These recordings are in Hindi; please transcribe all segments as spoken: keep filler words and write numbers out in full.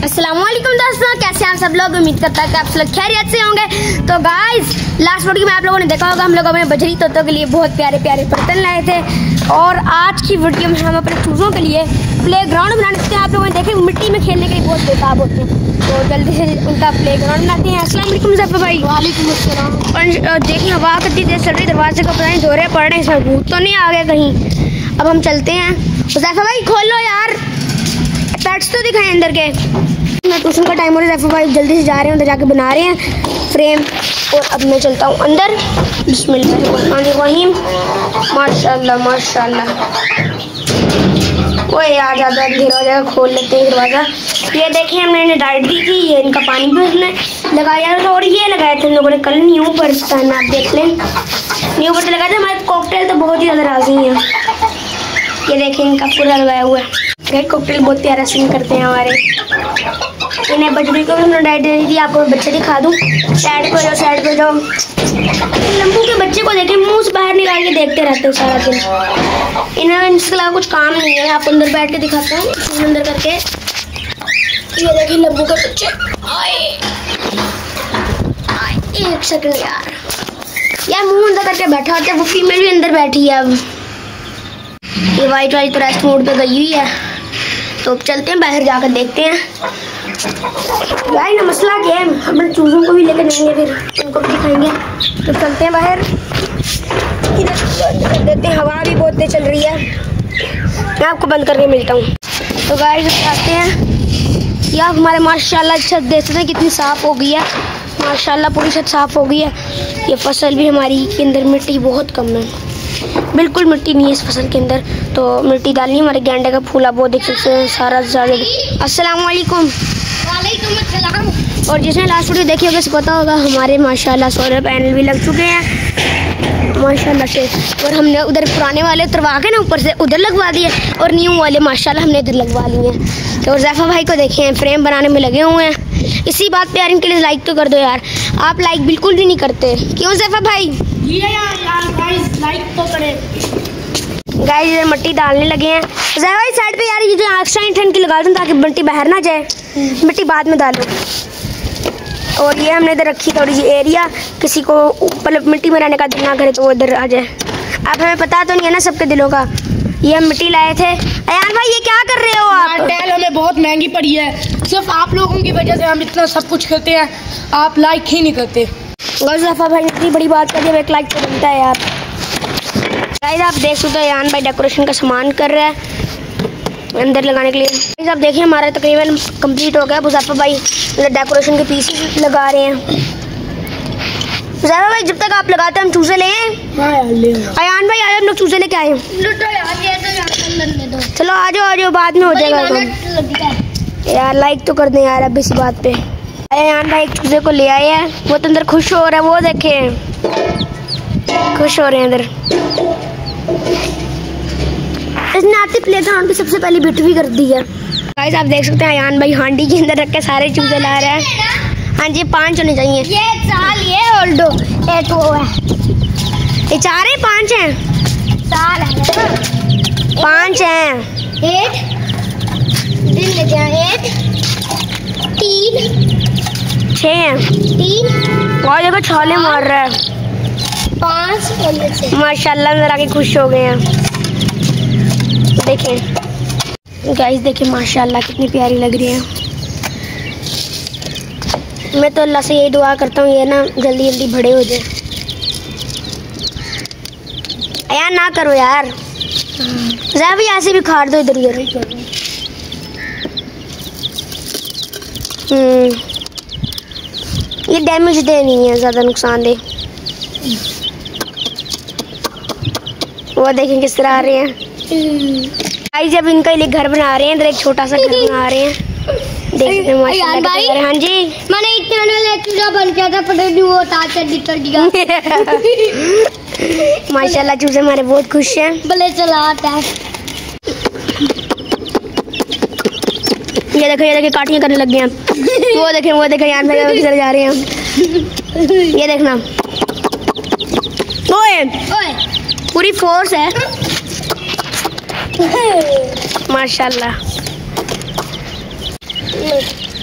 अस्सलामुअलैकुम दोस्तों, कैसे आप सब लोग। उम्मीद करता है कि आप सब लोग खैरियत से होंगे। तो गाइस, लास्ट वीडियो में आप लोगों ने देखा होगा हम लोग अपने बजरी तोतों के लिए बहुत प्यारे प्यारे बर्तन लाए थे। और आज की वीडियो में हम अपने चूज़ों के लिए प्ले ग्राउंड बनाने सकते हैं। आप लोगों ने देखे मिट्टी में खेलने के लिए बहुत बेताब होते हैं, तो जल्दी से उनका प्ले ग्राउंड बनाते हैं। अस्सलाम वालेकुम ज़फ़र भाई। वालेकुम अस्सलाम। और देखिए हवा कितनी तेज चल रही, दरवाजे को पता नहीं दौरे पड़ रहे हैं, इसमें भूत तो नहीं आ गए कहीं। अब हम चलते हैं। ज़फ़र भाई खोल लो यार, पेट्स तो दिखाएं अंदर के। मैं ट्यूशन का टाइम हो रहा है, ज़फ़र भाई जल्दी से जा रहे हैं, उधर जाके बना रहे हैं फ्रेम। और अब मैं चलता हूँ अंदर। बिस्मिल्लाहिर्रहमानिर्रहीम। माशाल्लाह माशाल्लाह। ओए आ जाता है, दरवाजा खोल लेते हैं दरवाज़ा। ये देखिए हमने इन्हें डाइट दी थी, ये इनका पानी भी उसने लगाया था। और ये लगाए थे हम लोगों ने कल न्यू बर्तन, आप देख लें न्यू बर्तन लगाए थे। हमारे कॉकटेल तो बहुत ही ज़्यादा राजी हैं। ये देखें इनका पूरा लगाया हुआ है। रेड कॉकटेल बहुत प्यारा सीन करते हैं हमारे। इन्हें बजरी को भी हमने डाइट दे दी थी। आपको बच्चे दिखा दूँ, साइड पे जाओ साइड पे जाओ। लंबू के बच्चे को देखें, मुंह से बाहर निकाल के देखते रहते हैं सारा दिन। इन्हें इसके अलावा कुछ काम नहीं है। आप अंदर बैठ के दिखाते हैं, अंदर करके। ये देखिए लंबू के बच्चे। आए आए एक सेकंड यार, यार मुंह अंदर करके बैठा होता है। वो फीमेल भी अंदर बैठी है। अब ये वाइट वाली तो रेस्ट मोड पे गई हुई है, तो अब चलते हैं बाहर जाकर देखते हैं। भाई ना मसला क्या है, हम चूज़ों को भी लेकर जाएंगे, फिर उनको भी दिखाएंगे। तो चलते हैं बाहर, इधर देते हैं। हवा भी बहुत तेज चल रही है। मैं आपको बंद करके मिलता हूँ। तो गाइस आते हैं। या हमारे माशाल्लाह छत देख सकते हैं कितनी साफ़ हो गई है। माशाल्लाह पूरी छत साफ़ हो गई है। ये फसल भी हमारी के अंदर मिट्टी बहुत कम है, बिल्कुल मिट्टी नहीं है इस फसल के अंदर, तो मिट्टी डालनी। हमारे गेंडे का फूला वो देख सकते हैं सारा ज़्यादा। अस्सलाम वालेकुम। वालेकुम अस्सलाम। और जिसने लास्ट वीडियो देखी होगा उसे पता होगा हमारे माशाल्लाह सोलर पैनल भी लग चुके हैं माशाल्लाह से। और हमने उधर पुराने वाले उतरवा के ना ऊपर से उधर लगवा दिए, और न्यू वाले माशाल्लाह हमने इधर लगवा लिए हैं। तो ज़फ़र भाई को देखें फ्रेम बनाने में लगे हुए हैं। इसी बात पे यार इनके लिए लाइक तो कर दो यार, आप लाइक बिल्कुल भी नहीं करते, क्यों ज़फ़र भाई? लाइक तो करें। गाइस इधर मिट्टी डालने लगे हैं। ज़फ़र भाई साइड पे यार ये जो एक्स्ट्रा ईंट की लगा दूँ ताकि मिट्टी बाहर ना जाए। मिट्टी बाद में डालो। और ये हमने इधर रखी थोड़ी सी एरिया, किसी को मतलब मिट्टी में रहने का दिल ना करे तो वो इधर आ जाए। अब हमें पता तो नहीं है ना सबके दिलों का। ये हम मिट्टी लाए थे। अयान भाई ये क्या कर रहे हो आप? टेल हमें बहुत महंगी पड़ी है, सिर्फ आप लोगों की वजह से हम इतना सब कुछ करते हैं, आप लाइक ही नहीं करते। ज़फ़र भाई इतनी बड़ी बात कर दी, एक लाइक तो बनता है यार। गाइस आप देख सकते हो अयान भाई डेकोरेशन का सामान कर रहा है अंदर लगाने के लिए। गाइस आप देखिए हमारा तकरीबन कंप्लीट हो गया। ज़फ़र भाई डेकोरेशन के पीस लगा रहे हैं। ज़फ़र भाई जब तक आप लगाते हैं हम चूज़े ले आए। अयान भाई आए, हम लोग चूज़े लेके आए। चलो आ जाओ आ जाओ, बाद में हो जाएगा। यार लाइक तो कर दें यार अब इसी बात पे। अयान भाई एक चूज़े को ले आए हैं, वो तो अंदर खुश हो रहा है, वो देखें खुश हो रहे हैं अंदर। इसने आते प्ले ग्राउंड की सबसे पहली बिट भी कर दी है। गाइस आप देख सकते हैं अयान भाई हांडी के अंदर रख के सारे चूज़े ला रहे हैं। हाँ जी पाँच होने चाहिए। ये साल ये ओल्डो एक वो है, ये चार है पाँच हैं? साल है पाँच हैं। एक दिन लेके आए, एक तीन छः हैं। तीन और देखो छाले मार रहा है। पाँच माशाल्लाह अंदर आके खुश हो गए हैं। देखें गाइस देखें माशाल्लाह कितनी प्यारी लग रही है। मैं तो अल्लाह से यही दुआ करता हूँ ये ना जल्दी जल्दी बड़े हो जाए। यार ना करो यार, ज़रा भी ऐसे भी खाड़ दो इधर उधर। हम्म ये डैमेज दे नहीं है ज़्यादा नुकसान दे। वो देखें किस तरह आ रहे हैं। भाई जब इनके लिए घर बना रहे हैं, इधर एक छोटा सा घर बना रहे हैं, देखते हैं माशाल्लाह। हाँ जी मैंने इतना चूजा बन गया था, पता नहीं वो ताकत निकल गया। माशाल्लाह चूजे हमारे बहुत खुश हैं। भले चलाता है। ये देखो ये देखो काटियाँ करने लग गए हैं। वो देखें वो देखें यार भाई किधर जा रहे हैं। ये देखना ओए ओए पूरी फोर्स है। माशाल्लाह।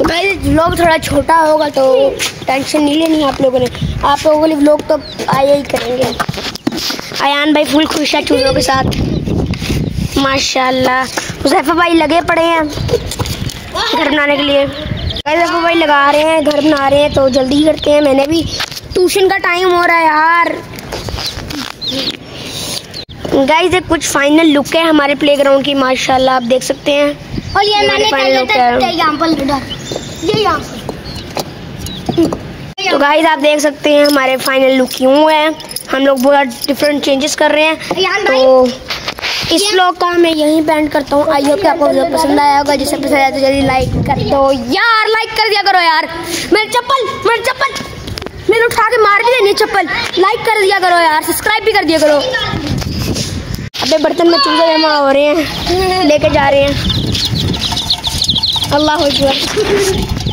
भाई व्लॉग थोड़ा छोटा होगा तो टेंशन नहीं लेनी आप लोगों ने, आप लोगों के लिए व्लॉग तो आया ही करेंगे। अयान भाई फुल खुश है चूज़ों के साथ माशाल्लाह। हुज़ैफा भाई लगे पड़े हैं घर बनाने के लिए। हुज़ैफा भाई लगा रहे हैं, घर बना रहे हैं तो जल्दी करते हैं। मैंने भी ट्यूशन का टाइम हो रहा है यार। गाइस ये कुछ फाइनल लुक है हमारे प्लेग्राउंड की माशाल्लाह, आप देख सकते हैं। और ये मैंने फाइनल लुक है। यहाँ पर ये यहाँ तो गाइस आप देख सकते हैं हमारे फाइनल लुक यूँ है। हम लोग बहुत डिफरेंट चेंजेस कर रहे हैं। तो इस व्लॉग का मैं यहीं पे एंड करता हूँ। आई होप कि आपको वीडियो पसंद आया होगा। जिससे पसंद आया तो जल्दी लाइक कर दो यार, लाइक कर दिया करो यार। मेरी चप्पल मेरी चप्पल मैंने उठा के मार भी देनी चप्पल। लाइक कर दिया करो यार, सब्सक्राइब भी कर दिया करो। अबे बर्तन में चूजे जमा हो रहे हैं, लेके जा रहे हैं। अल्लाह हू अकबर।